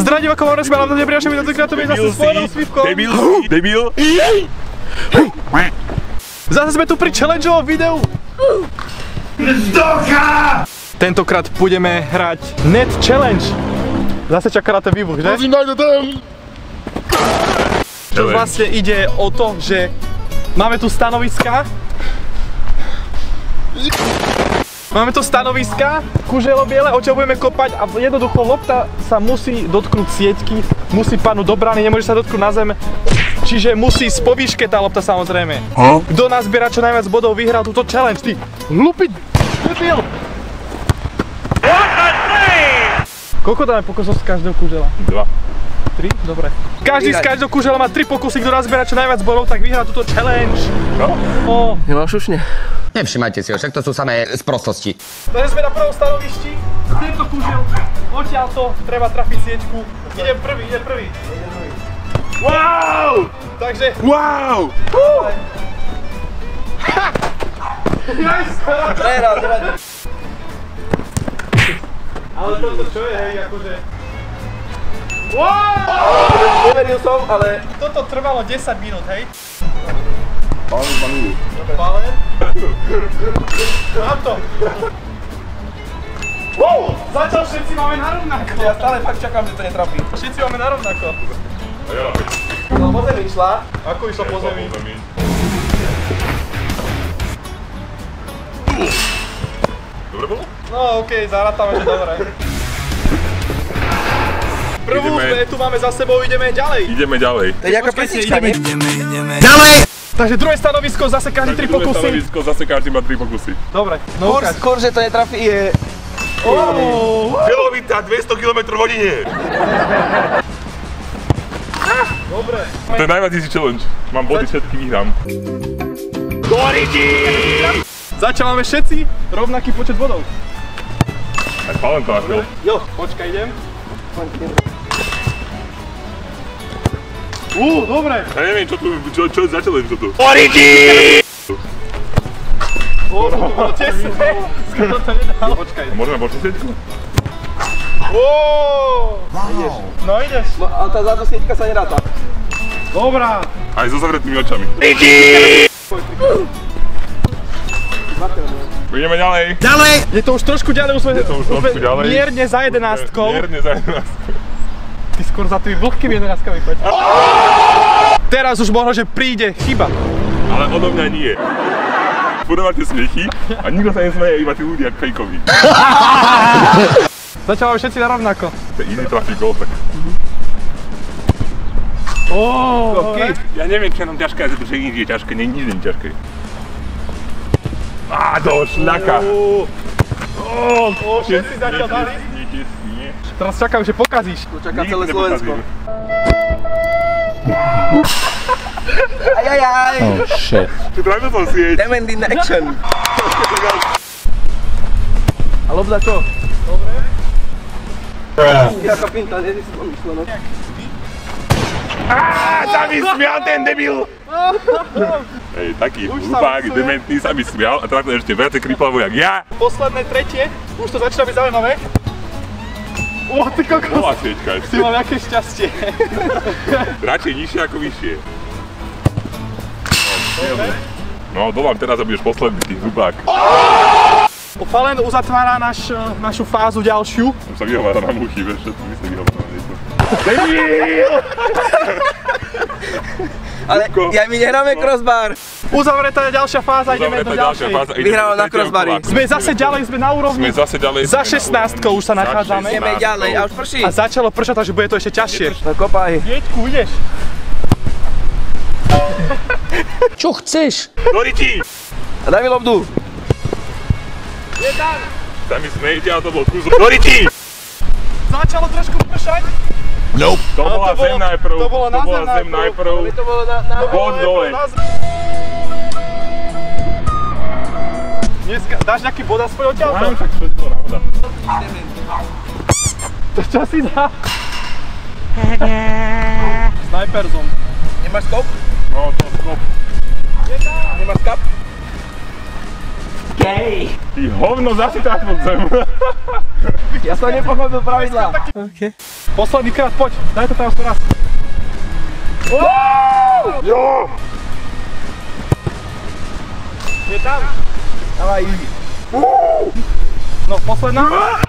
Zdra divákov, vám rozbieram na nepriašem mi tentokrát to bude zase s Polenou Svivkou. Debil. Zase sme tu pri challengeovom videu. Tentokrát budeme hrať Net Challenge. Zase čaká na ten výbuch, že? To vlastne ide o to, že máme tu stanoviska. Máme tu stanoviska, kuželo biele, o čo budeme kopať a jednoducho lopta sa musí dotknúť sieťky, musí padnúť do brány, nemôže sa dotknúť na zem. Čiže musí z povýške tá lopta samozrejme. Kto nazbiera čo najviac bodov, vyhral túto challenge, ty hlupý debil! Koľko dáme pokusov z každého kužela? 2. 3? Dobre. Každý z každého kužela má 3 pokusy, kto nazbiera čo najviac bodov, tak vyhrá túto challenge. No? Nemáš šušne? Nevšimajte si ho, však to sú samé sprostosti. Takže sme na prvom stanovišti. Tento kužel, odtiaľto treba trafiť sieťku. Idem prvý. Wow! Takže... Wow! Prehral. Ale toto čo je, hej, akože... Wow! Neveril som, ale... Toto trvalo 10 minút, hej? Palén. Palén. Mám to. Wow! Zatiaľ všetci máme narovnako. Ja stále fakt čakám, že to netrafí. Všetci máme narovnako. A ja. No po zemi išla. Ako išla po zemi? Dobre bolo? No okej, zarátame, že dobre. Prvú sme tu máme za sebou, ideme ďalej. Ideme ďalej. To je nejaká pesnička, nie? Takže druhé stanovisko, zase každý 3 pokusy. Stanovisko, zase každý má 3 pokusy. Dobre, no ukáž. Skôr, že to netrafí je... Kilovita 200 km/h. Dobre. To je najviac easy challenge. Mám body, všetky vyhrám. Zatiaľ máme všetci rovnaký počet bodov. Aj Palén to našiel. Jo, počkaj, idem. Dobre. Ja neviem, čo je za challenge toto. Bolo tesné. Skoro to nedal. Počkaj. Môžeme počuť sieťku? Ideš. No ideš. No a tá zádu sieťka sa neráta. Dobrá. Aj so zavretými očami. Ideme ďalej. Je to už trošku ďalej, už sme ďalej. mierne za 11-kou. Mierne za 11-kou. Ty skôr za tými vlhkými 11-kami choď. Teraz už možno, že príde chyba. Ale odo mňa nie. Podávate smiechy a nikto sa nesmeje, iba tí ľudia fejkoví. Zatiaľ máme všetci narovnako. To je easy trafí gól, tak. Okay. Ja neviem, čo je nám ťažké, že nič je ťažké, nič nie je ťažké. Do šľaka. Všetci zatiaľ dali. Teraz čakám, že pokazíš. Tu čaká celé Slovensko. Ajajaj. Oh shit. Trafil som sieť. Demand in action. A lobda čo? Jaká pinta, nie si to myšlenok. Sa mi smial ten debil! Hej, taký hlupák, dementný sa mi smial a teraz to ešte viacej kriplavo jak ja. Posledné tretie, už to začína byť zaujímavé. Ty kokos. Bola sieťka ešte. Ty mám aké šťastie. Radšej nižšie ako vyššie. No, dolám teraz a budeš posledný, ty hlupák. Palén uzatvára našu fázu ďalšiu. Som sa vyhováral na muchy, vieš, všetko my sa vyhováral na niečo. Debil! Ale ja my nehráme crossbar. Uzavretá je ďalšia fáza, ideme do ďalšej. Vyhráva na crossbary. Sme zase ďalej, sme na úrovni. Sme zase ďalej. Za 16-kou už sa nachádzame. Ideme ďalej a už prší. A začalo pršať, takže bude to ešte ťažšie. No kopaj. Jeďku, ideš. Čo chceš? Doriti! A daj mi lobdu. Je tam. Sa mi smejete, ale to bol kus. Doriti! Začalo trošku pršať. Nope. To bola zem najprv. To bolo na zem najprv. To bolo na... Bod dole. Dneska dáš nejaký bod aspoň odtiaľto? Mám tak všetko náhoda. To čo si dá? Snajperzom. Nemáš skop? No, to skop. Nemáš kap? Ty hovno zasytáš pod zem. Ja som nepochopil pravidlá. Posledný krát, poď, daj to teraz raz. Jo! Je tam. Dávaj. No, posledná.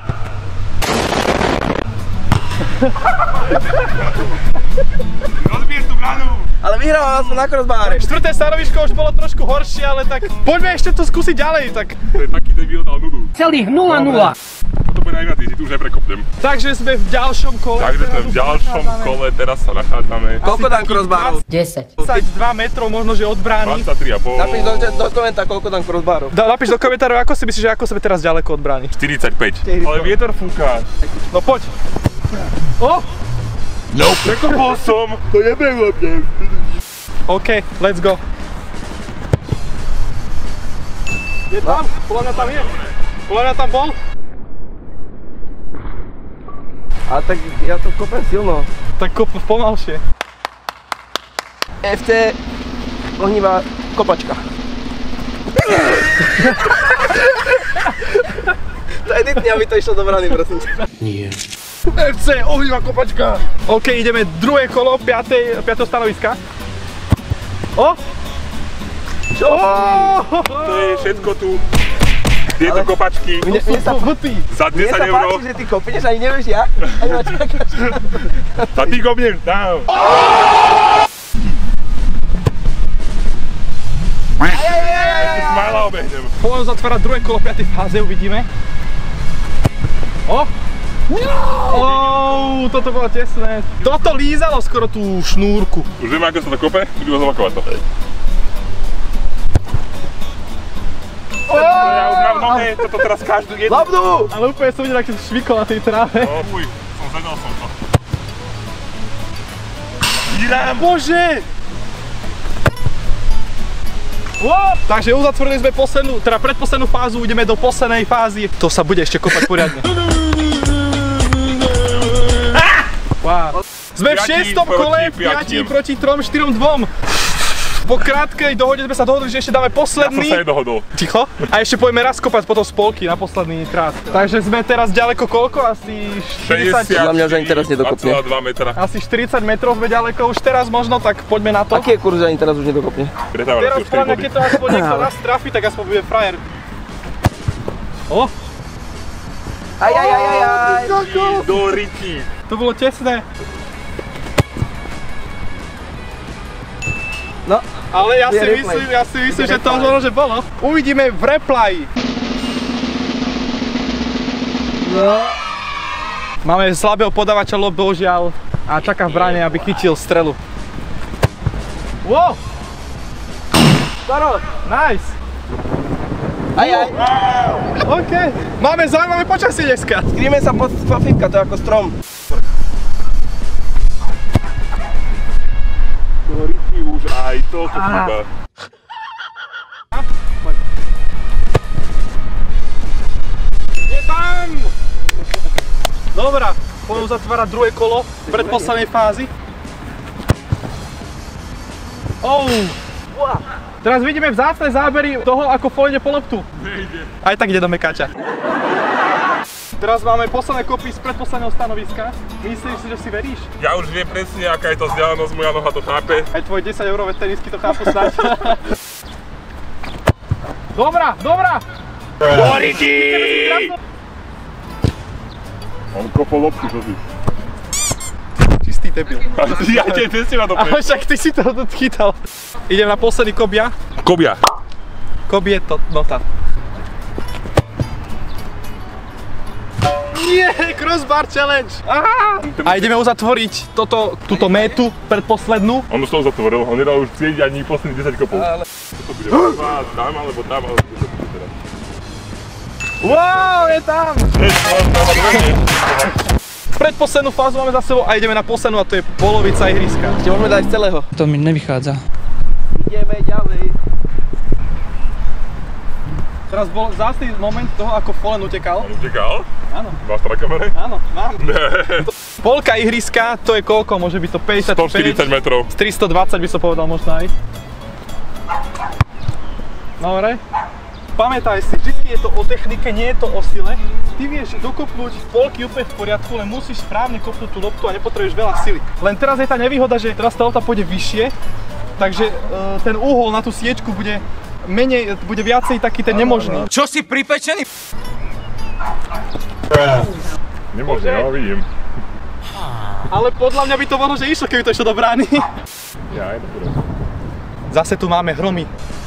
Rozbiješ tú branu. Ale vyhrával som na crossbáre. Štvrté stanovisko už bolo trošku horšie, ale tak poďme ešte to skúsiť ďalej, tak. To je taký debil, dal nudu. Celých 0-0. To bude najviac, si tu už neprekopnem. Takže sme v ďalšom kole. Takže sme v ďalšom kole, teraz sa nachádzame. Koľko dám crossbárov? 10. 22 metrov možno, že od brány. 23,5. Napíš do komenta, koľko dám crossbárov. Napíš do komentárov, ako si myslíš, že ako sme teraz ďaleko od brány. 45. Ale vietor fúka. No poď. O! No, prekopol som. To jebem hlavne. OK, let's go. Je tam? Podľa mňa tam je. Podľa mňa tam bol. A tak ja to kopem silno. Tak kop pomalšie. FT ohnivá kopačka. To editne, aby to išlo do brany, prosím. Nie. FC, ohnivá kopačka. OK, ideme druhé kolo, 5. stanoviska. O! Čo? To je všetko tu. Tieto kopačky Mne sa za 10 páči, €. že ty kopneš, ani nevieš jak. Ani ma čakáš. A ty kopneš tam. Smajla obehnem. Poďme zatvárať druhé kolo, 5. fáze, uvidíme. O! Toto bolo tesné. Toto lízalo skoro tú šnúrku. Už vieme, ako sa to kope, budeme zopakovať to. Ja už mám nohe, toto teraz každú jednu. Labdu! Ale úplne som videl, ak si švikol na tej tráve. No fuj, zvedol som to. Dírám! Bože! Takže uzatvorili sme predposlednú fázu, ideme do poslednej fázy. To sa bude ešte kopať poriadne. Wow. Sme v 6. kole, 5 proti 3, 4, 2. Po krátkej dohode sme sa dohodli, že ešte dáme posledný. Ja som sa nedohodol. Ticho. A ešte poďme raz kopať potom spolky na posledný krát. Takže sme teraz ďaleko koľko? Asi 40. Podľa mňa, že ani teraz nedokopne. 2 metra. Asi 40 metrov sme ďaleko už teraz možno, tak poďme na to. Aký je kurz, že ani teraz už nedokopne? Pretávali Teraz si už 3 podľa mňa, body. keď to aspoň niekto nás trafi, tak aspoň bude frajer. O! Aj. Do riti. To bolo tesné. No. Ale ja Je si replay. myslím, že to možno, že bolo. Uvidíme v replay. No. Máme slabého podávača lob, bohužiaľ. A čaká v bráne, aby chytil strelu. Wow! Staro. Nice! Aj. OK. Máme zaujímavé počasie dneska. Skrýme sa pod fafínka, to je ako strom. Do riti už aj toto chýba. Je tam! Dobrá, poďme zatvárať druhé kolo predposlednej fázy. Teraz vidíme vzácne zábery toho, ako Flo ide po loptu. Aj tak ide do mekáča. Teraz máme posledné kopy z predposledného stanoviska. Myslíš si, že si veríš? Ja už viem presne, aká je to vzdialenosť, moja noha to chápe. Aj tvoje 10-eurové tenisky to chápu snáď. Dobrá! Do riti! On kopol loptu, čo si? Čistý debil. Ja tie presne ma to Ale však ty si to chytal. Idem na posledný kobia. Kobia. Kob je to nota. Nie, crossbar challenge! Aha! A ideme uzatvoriť túto métu predposlednú. On už to zatvoril, on nedal už cieť ani posledných 10 kopov. To bude tam alebo tam, ale to bude teraz. Wow, je tam! Predposlednú fázu máme za sebou a ideme na poslednú a to je polovica ihriska. Ešte môžeme dať z celého. To mi nevychádza. Ideme ďalej. Teraz bol zásny moment toho, ako Fallen utekal. On utekal? Áno. Máš to na kamere? Áno, mám. Polka ihriska, to je koľko? Môže byť to 55? 140 metrov. Z 320 by som povedal možno aj. Dobre. Pamätaj si, vždy je to o technike, nie je to o sile. Ty vieš dokopnúť polky úplne v poriadku, len musíš správne kopnúť tú loptu a nepotrebuješ veľa sily. Len teraz je tá nevýhoda, že teraz tá lopta pôjde vyššie, takže ten úhol na tú siečku bude menej, bude viacej taký ten nemožný. Čo si pripečený? Nemožné, ja vidím. Ale podľa mňa by to možno, že išlo, keby to išlo do brány. Ja aj to. Zase tu máme hromy.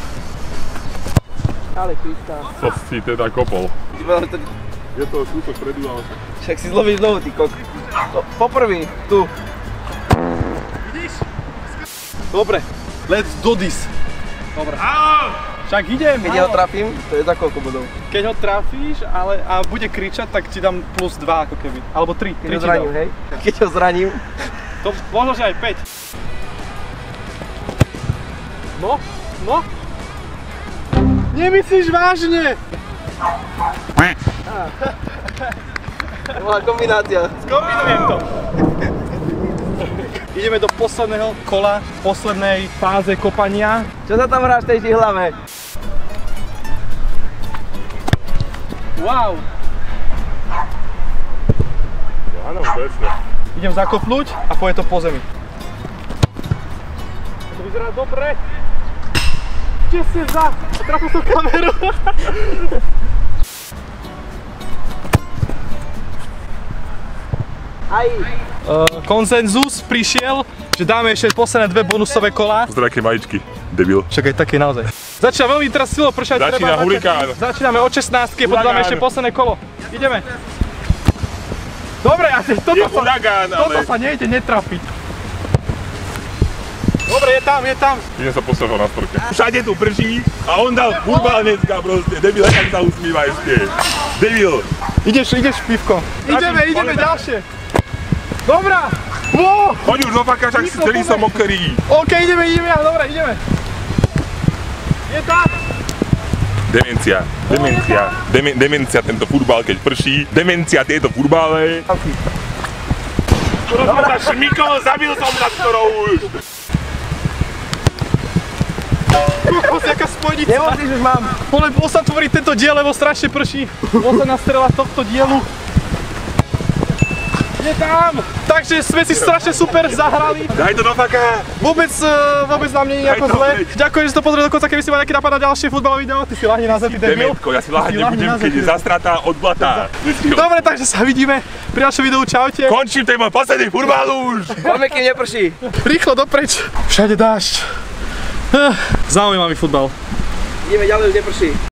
Ale Krista. Co si teda kopol? Ty povedal, že to... Je to kúsok predu, ale... Však si zlovíš znovu, ty kok. Poprvý, tu. Vidíš? Dobre, let's do this. Dobre. Však idem. Keď ja ho trafím, to je za koľko bodov? Keď ho trafíš, a bude kričať, tak ti dám plus 2 ako keby. Alebo 3. Keď ho zraním, hej? Keď ho zraním. To možno, že aj 5. No. Nemyslíš vážne? To bola kombinácia. Skombinujem to. Ideme do posledného kola, poslednej fáze kopania. Čo sa tam hráš v tej hlave? Wow. Áno, presne. Idem zakopnúť a pôjde to po zemi. To vyzerá dobre. Kde si za? Trafil som kameru. Aj. Konsenzus prišiel, že dáme ešte posledné 2 bonusové kolá. Pozdrav, aké maličky, debil. Však aj také naozaj. Začína veľmi teraz silo pršať. Začína hurikán. Začíname od 16, potom dáme ešte posledné kolo. Ideme. Dobre, toto sa nejde netrafiť. Dobre, je tam. Idem sa postavil na storke. Všade tu prší a on dal futbal dneska proste. Debil, jak sa usmíva ešte. Debil. Ideš pivko. Ideme ďalšie. Dobrá. Wow. Choď už do faka, však si celý som mokrý. OK, ideme, dobre, ideme. Je tak. Demencia tento futbal, keď prší. Demencia tieto futbale. Dobre, šmikol, zabil som za ktorou už. Kokos, jaká spojnica. Nemusíš, už mám. Bol sa tvoriť tento diel, lebo strašne prší. Posledná strela tohto dielu. Je tam! Takže sme si strašne super zahrali. Daj to do faka. Vôbec nám nie je nejako zle. Ďakujem, že si to pozrel dokonca, keby si mal nejaký nápad na ďalšie futbalové video. Ty si lahni na zem, ty debil. Demetko, ja si lahať nebudem, keď je zastratá od blata. Dobre, takže sa vidíme pri ďalšom videu. Čaute. Končím, to je môj posledný futbal už. Poďme, kým neprší. Rýchlo dopreč. Všade dážď. Zaujímavý futbal. Ideme ďalej, už neprší.